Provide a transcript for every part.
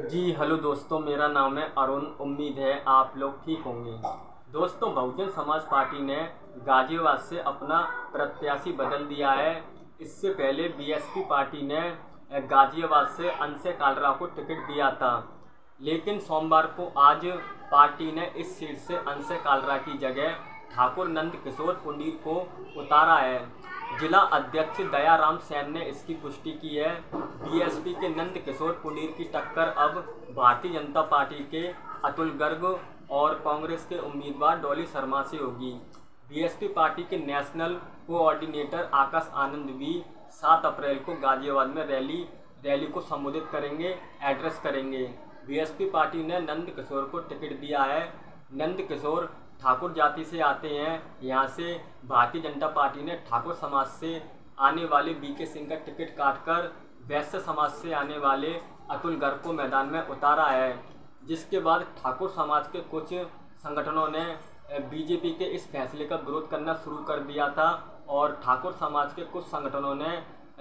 जी hello दोस्तों, मेरा नाम है अरुण। उम्मीद है आप लोग ठीक होंगे। दोस्तों, बहुजन समाज पार्टी ने गाजियाबाद से अपना प्रत्याशी बदल दिया है। इससे पहले बीएसपी पार्टी ने गाजियाबाद से अंशे कालरा को टिकट दिया था, लेकिन सोमवार को आज पार्टी ने इस सीट से अंशे कालरा की जगह ठाकुर नंद किशोर पुंडीर को उतारा है। जिला अध्यक्ष दयाराम सैन ने इसकी पुष्टि की है। बीएसपी के नंद किशोर पुंडीर की टक्कर अब भारतीय जनता पार्टी के अतुल गर्ग और कांग्रेस के उम्मीदवार डॉली शर्मा से होगी। बीएसपी पार्टी के नेशनल कोऑर्डिनेटर आकाश आनंद भी 7 अप्रैल को गाजियाबाद में रैली को संबोधित करेंगे, एड्रेस करेंगे। बीएसपी पार्टी ने नंद किशोर को टिकट दिया है। नंद किशोर ठाकुर जाति से आते हैं। यहाँ से भारतीय जनता पार्टी ने ठाकुर समाज से आने वाले बीके सिंह का टिकट काटकर वैश्य समाज से आने वाले अतुल गर्ग को मैदान में उतारा है, जिसके बाद ठाकुर समाज के कुछ संगठनों ने बीजेपी के इस फैसले का विरोध करना शुरू कर दिया था और ठाकुर समाज के कुछ संगठनों ने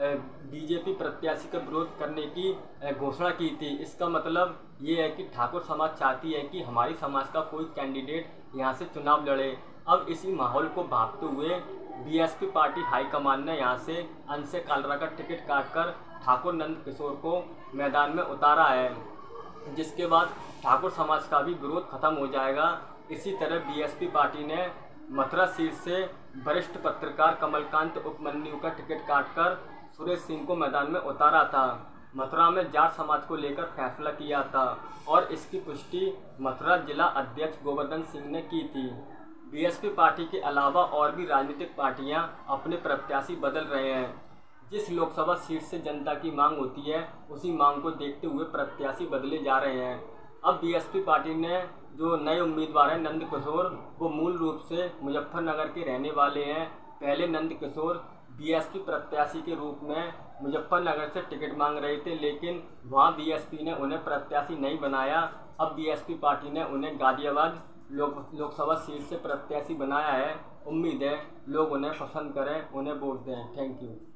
बीजेपी प्रत्याशी का विरोध करने की घोषणा की थी। इसका मतलब ये है कि ठाकुर समाज चाहती है कि हमारी समाज का कोई कैंडिडेट यहाँ से चुनाव लड़े। अब इसी माहौल को भांपते हुए बीएसपी पार्टी हाईकमान ने यहाँ से अंशे कालरा का टिकट काटकर ठाकुर नंद किशोर को मैदान में उतारा है, जिसके बाद ठाकुर समाज का भी विरोध खत्म हो जाएगा। इसी तरह बीएसपी पार्टी ने मथुरा सीट से वरिष्ठ पत्रकार कमलकांत उपमन्यु का टिकट काटकर सुरेश सिंह को मैदान में उतारा था। मथुरा में जाट समाज को लेकर फैसला किया था और इसकी पुष्टि मथुरा जिला अध्यक्ष गोवर्धन सिंह ने की थी। बीएसपी पार्टी के अलावा और भी राजनीतिक पार्टियां अपने प्रत्याशी बदल रहे हैं। जिस लोकसभा सीट से जनता की मांग होती है, उसी मांग को देखते हुए प्रत्याशी बदले जा रहे हैं। अब बीएसपी पार्टी ने जो नए उम्मीदवार हैं नंद किशोर, वो मूल रूप से मुजफ्फरनगर के रहने वाले हैं। पहले नंद किशोर बीएसपी प्रत्याशी के रूप में मुजफ्फरनगर से टिकट मांग रहे थे, लेकिन वहां बीएसपी ने उन्हें प्रत्याशी नहीं बनाया। अब बीएसपी पार्टी ने उन्हें गाजियाबाद लोकसभा सीट से प्रत्याशी बनाया है। उम्मीद है लोग उन्हें पसंद करें, उन्हें वोट दें। Thank you.